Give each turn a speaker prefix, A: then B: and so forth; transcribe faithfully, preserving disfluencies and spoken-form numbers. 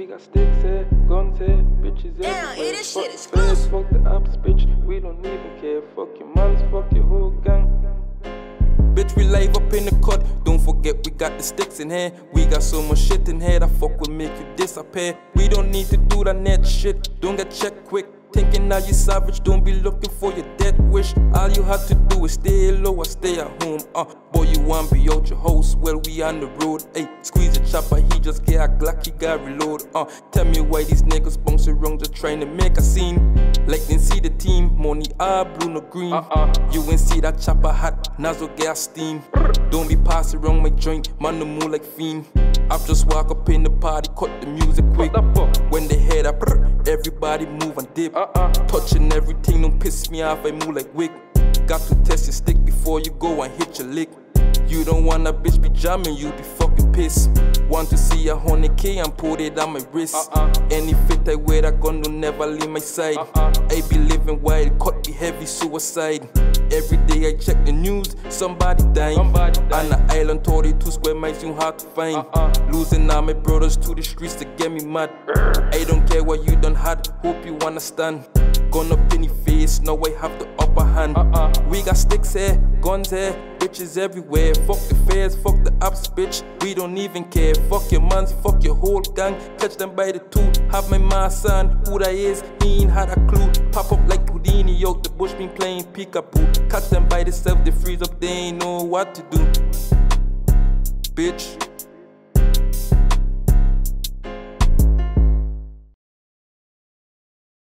A: We got sticks here, guns here, bitches
B: Damn,
A: everywhere.
B: this
A: Fuck
B: shit
A: the
B: is
A: feds,
B: exclusive.
A: fuck the ops, bitch. We don't even care. Fuck your moms, fuck your whole gang.
C: Bitch, we live up in the cut. Don't forget we got the sticks in here. We got so much shit in here that fuck will make you disappear. We don't need to do that net shit. Don't get checked quick. Thinking now you savage, don't be looking for your death wish. All you have to do is stay low or stay at home. Uh, boy, you want be out your house, well we on the road. Ayy, squeeze the chopper, he just get a Glock, he got reload. Uh, tell me why these niggas bounce around just trying to make a scene. Like then see the team, money all blue no green. Uh-uh. You ain't see that chopper hot, nozzle gas steam. Don't be passing around my joint, man no move like fiend. I just walk up in the party, cut the music quick. When they hear that, everybody move and dip. Uh-uh. Touching everything, don't piss me off, I move like wick. Got to test your stick before you go and hit your lick. You don't want a bitch be jamming, you be fucking pissed. Want to see a hundred K and put it on my wrist. Uh-uh. Any fit I wear, that gun don't never leave my side. Uh-uh. I be living wild, cut be heavy suicide. Every day I check the news, somebody dying. Somebody dying. On the island, thirty-two square miles, you hard to find. Uh-uh. Losing all my brothers to the streets to get me mad. I don't care what you done had, hope you understand. Gun up in your face, now I have the upper hand. Uh-uh. We got sticks here, guns here, bitches everywhere. Fuck the feds, fuck the ops, bitch, we don't even care. Fuck your mans, fuck your whole gang. Catch them by the two, have my mask on. Who that is, he ain't had a clue. Pop up like Houdini out the bush, been playing peekaboo. Catch them by the self, they freeze up, they ain't know what to do. Bitch.